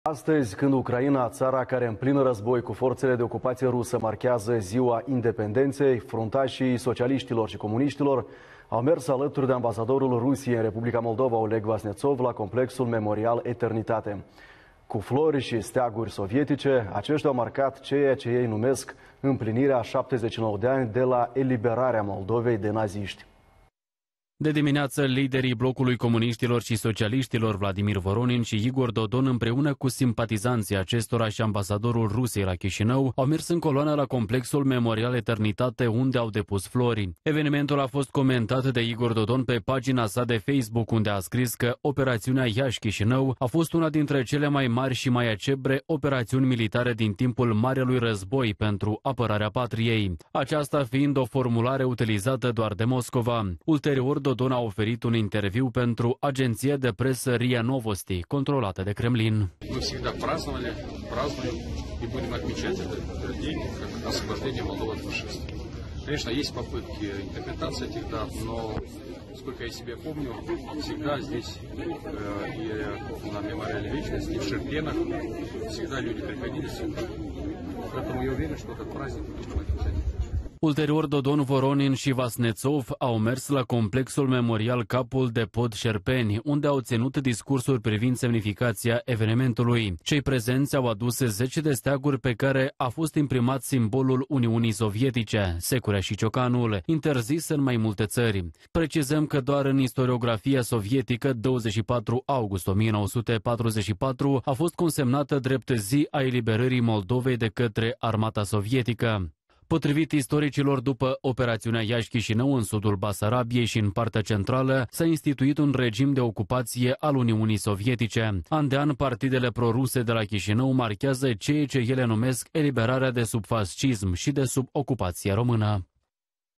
Astăzi, când Ucraina, țara care în plin război cu forțele de ocupație rusă, marchează ziua independenței, fruntașii socialiștilor și comuniștilor au mers alături de ambasadorul Rusiei în Republica Moldova, Oleg Vasnetsov, la complexul memorial Eternitate. Cu flori și steaguri sovietice, aceștia au marcat ceea ce ei numesc împlinirea 79 de ani de la eliberarea Moldovei de naziști. De dimineață, liderii blocului comuniștilor și socialiștilor Vladimir Voronin și Igor Dodon, împreună cu simpatizanții acestora și ambasadorul Rusiei la Chișinău, au mers în coloană la complexul Memorial Eternitate, unde au depus flori. Evenimentul a fost comentat de Igor Dodon pe pagina sa de Facebook, unde a scris că operațiunea Iași-Chișinău a fost una dintre cele mai mari și mai acebre operațiuni militare din timpul Marelui Război pentru apărarea patriei. Aceasta fiind o formulare utilizată doar de Moscova. Ulterior, Dodon a oferit un interviu pentru agenția de presă RIA Novosti, controlată de Kremlin. Мы всегда праздновали, празднуем и будем отмечать этот день как освобождение Молдовы от фашистов. Конечно, есть попытки интерпретации этих дат, но, сколько я себя помню, всегда здесь и на мемориале Вечности, и в Шерпенах всегда люди приходили сюда. Поэтому я уверен, что этот праздник будем отмечать. Ulterior, Dodon, Voronin și Vasnetsov au mers la complexul memorial Capul de Pod Șerpeni, unde au ținut discursuri privind semnificația evenimentului. Cei prezenți au adus 10 de steaguri pe care a fost imprimat simbolul Uniunii Sovietice, securea și ciocanul, interzis în mai multe țări. Precizăm că doar în istoriografia sovietică, 24 august 1944 a fost consemnată drept zi a eliberării Moldovei de către armata sovietică. Potrivit istoricilor, după operațiunea Iași-Chișinău în sudul Basarabiei și în partea centrală, s-a instituit un regim de ocupație al Uniunii Sovietice. An de an, partidele proruse de la Chișinău marchează ceea ce ele numesc eliberarea de sub fascism și de sub ocupație română.